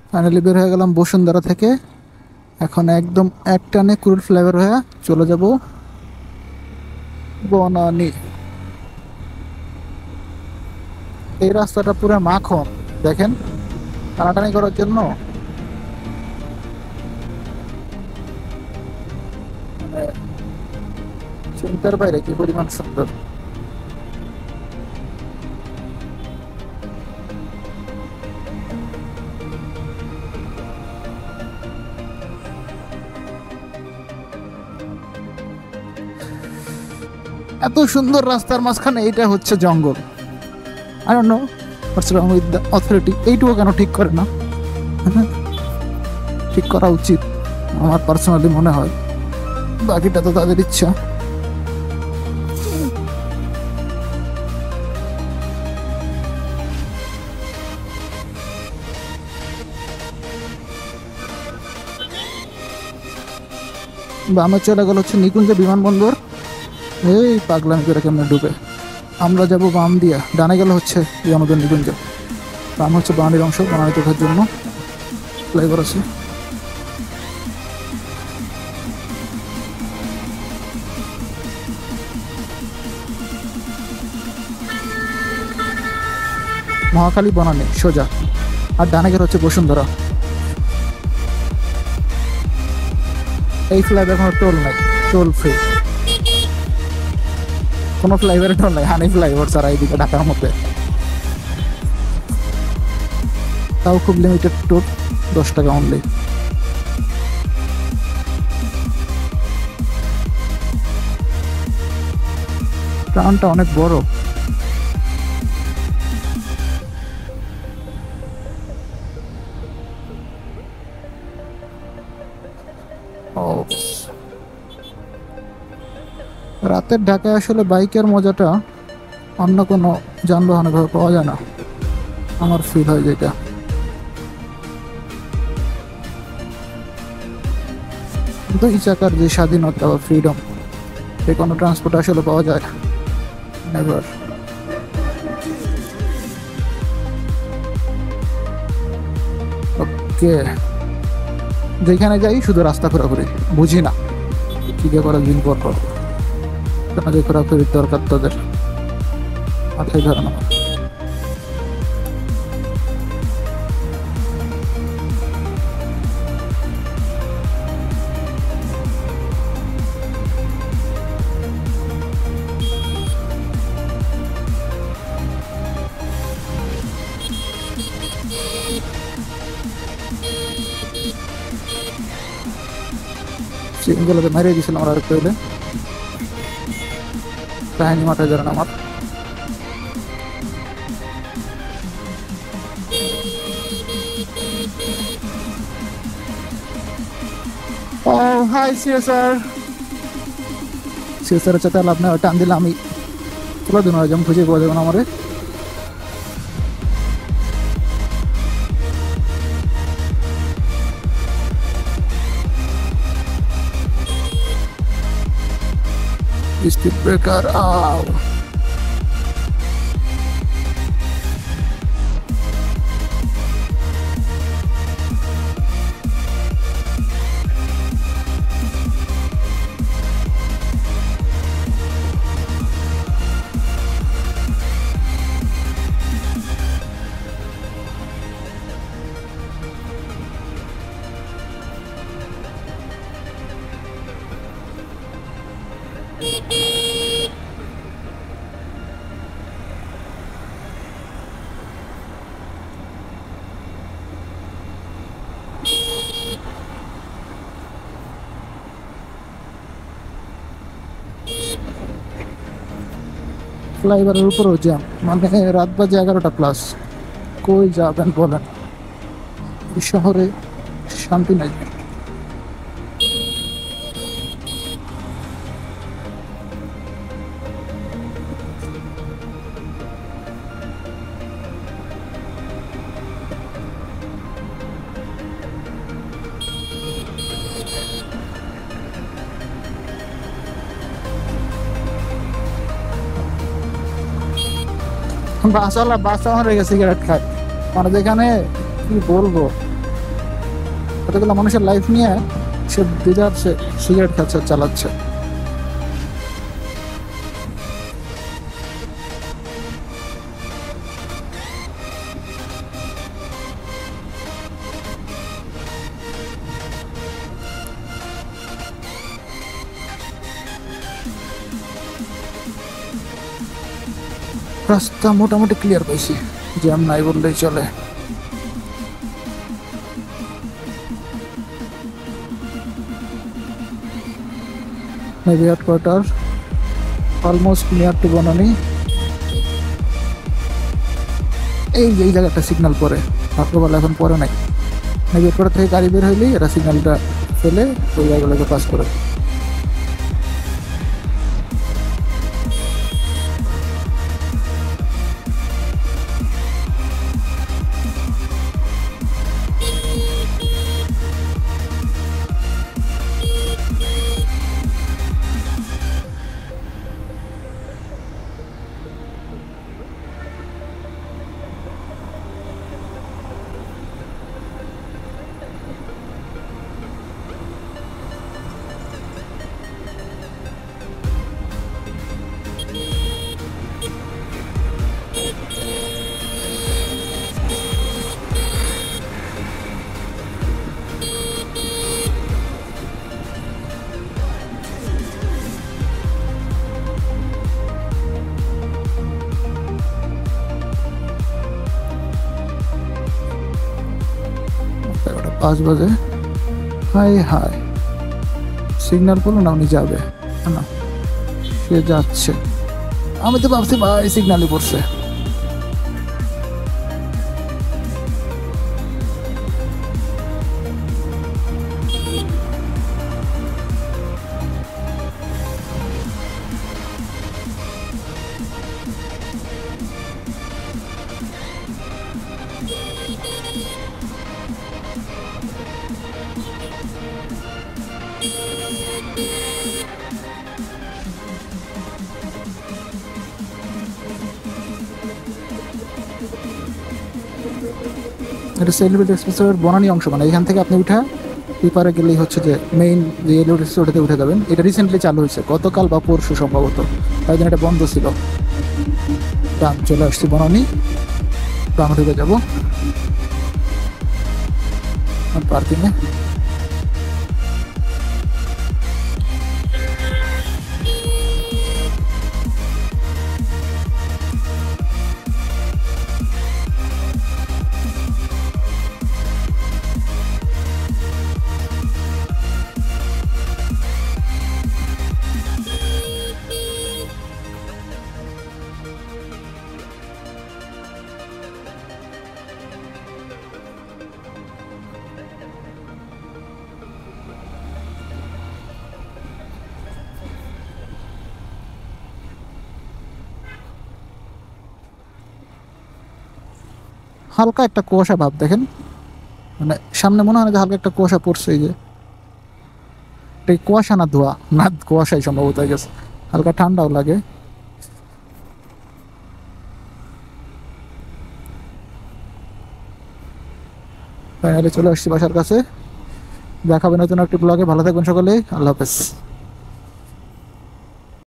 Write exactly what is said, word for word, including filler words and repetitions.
Finally বের হয়ে গেলাম বসুন্ধরা থেকে। এখন একদম এক টানে ক্রুড ফ্লেভার হয়ে চলে যাব বনানী। এই রাস্তাটা পুরো মাখন, দেখেন টানাটানি করার জন্য মানে চিন্তার বাইরে কি পরিমাণ সুন্দর। এত সুন্দর রাস্তার মাঝখানে এটা হচ্ছে জঙ্গল। I don't know what's wrong with the authority. এইটুকু কেন ঠিক করে না? ঠিক করা উচিত আমার পার্সোনালি মনে হয়, বাকিটা তো তাদের ইচ্ছা। বামে চলে গেল হচ্ছে নিকুঞ্জ বিমানবন্দর। এই পাগলামি করে কেমন ডুবে আমরা যাব বাম দিয়া, ডানে গেল হচ্ছে এই আমাদের নিকুঞ্জ। বাম হচ্ছে বানানির অংশ, বানানি তোঠার জন্য ফ্লাইওভার আছে। মহাখালী বনানী সোজা, আর ডানে গেলে হচ্ছে বসুন্ধরা। এই ফ্লাইওভার কোনো টোল নাই, টোল ফ্রি, কোনো ফ্লাইওভারে টোল নাই। হানি ফ্লাইওভার ছাড়া এইদিকে ঢাকার মধ্যে, তাও খুব লিমিটেড টোল, দশ টাকা অনলি। টাউনটা অনেক বড়। রাতের ঢাকায় আসলে বাইকের মজাটা অন্য কোনো যানবাহনে ভাবে পাওয়া যায় না, আমার ফিল হয় যেটা। দুই চাকার যে স্বাধীনতা বা ফ্রিডম, সে কোনো ট্রান্সপোর্ট আসলে পাওয়া যায় নেভার। ওকে, যেখানে যাই শুধু রাস্তা ঘোরাঘুরি, বুঝি না কি দিয়ে করা দিন পর পর যে ঘোরাঘুরির দরকার তাদের, মাথায় ধরে না। সিঙ্গুলোকে মেরে দিয়েছিলাম আর একটু হলে, কাহিনী মাথায় ধরেন আমার। ও হাই সিএসআর, সিএসআর চাতে লাভ নেই, টান দিলে আমি তুলে দিন, যেমন খুঁজে পাওয়া যাবে না আমারে। স্পিড ব্রেকার আও। ফ্লাইওভারের উপরেও জ্যাম, মানে রাত বাজে এগারোটা প্লাস, কই যাবেন বলেন? এই শহরে শান্তি নাই। বাসওয়ালা বাসা আমার রেখে সিগারেট খায়, মানে যেখানে কি বলবো, কতগুলো মানুষের লাইফ নিয়ে সে দিদারছে, সিগারেট খাচ্ছে, চালাচ্ছে। রাস্তা মোটামুটি ক্লিয়ার পাইছি, জ্যাম নাই বললেই চলে। Navy headquarter almost near to Banani. এই যে এই জায়গাটা সিগন্যাল পরে, ভাগ্যবালা এখন পরে নাই। নেভি হেডকোয়ার্টার থেকে গাড়ি বের হইলেই এরা সিগন্যালটা ফেলে ওই জায়গাগুলোকে পাস করে। পাঁচ বাজে। হাই হাই, সিগন্যাল পড়লো না, উনি যাবে না, সে যাচ্ছে। আমি তো ভাবছি ভাই সিগন্যালই পড়ছে। এটা সেলিব্রিটি এক্সপ্রেসের বনানী অংশ, মানে এখান থেকে আপনি উঠে পিপারে গেলেই হচ্ছে যে মেইন যে এলিভেটর ওটাতে উঠে যাবেন। এটা রিসেন্টলি চালু হয়েছে, গতকাল বা পরশু সম্ভবত, তাই জন্য এটা বন্ধ ছিল। ডান চলে আসছি বনানী, ডান ঢুকে যাবো পার্কিংয়ে। হালকা একটা কুয়াশা ভাব দেখেন, মানে সামনে মনে হয় না যে হালকা একটা কুয়াশা পড়ছে। এই যে এই কুয়াশা না ধোয়া, না কুয়াশাই সম্ভবত হয়ে গেছে, হালকা ঠান্ডাও লাগে। ফাইনালি চলে আসছি বাসার কাছে। দেখাবে নতুন একটি ব্লগে। ভালো থাকবেন সকলে, আল্লাহ হাফেজ।